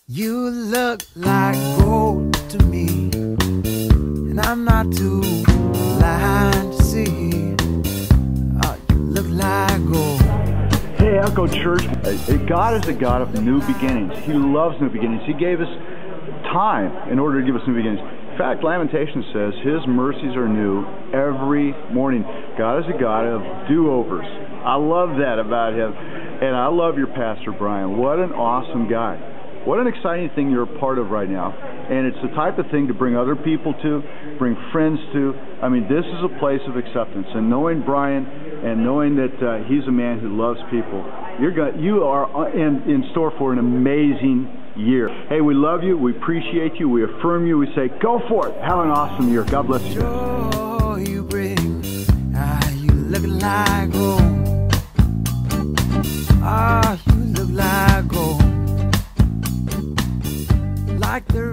You look like gold to me, and I'm not too blind to see. Oh, you look like gold. Hey, Echo Church, God is a God of new beginnings. He loves new beginnings. He gave us time in order to give us new beginnings. In fact, Lamentations says His mercies are new every morning. God is a God of do-overs. I love that about Him. And I love your pastor, Brian. What an awesome guy. What an exciting thing you're a part of right now. And it's the type of thing to bring other people to, bring friends to. I mean, this is a place of acceptance. And knowing Brian and knowing that he's a man who loves people, you are in store for an amazing year. Hey, we love you. We appreciate you. We affirm you. We say, go for it. Have an awesome year. God bless you. Joy you bring, you look like gold. You look like gold. Like the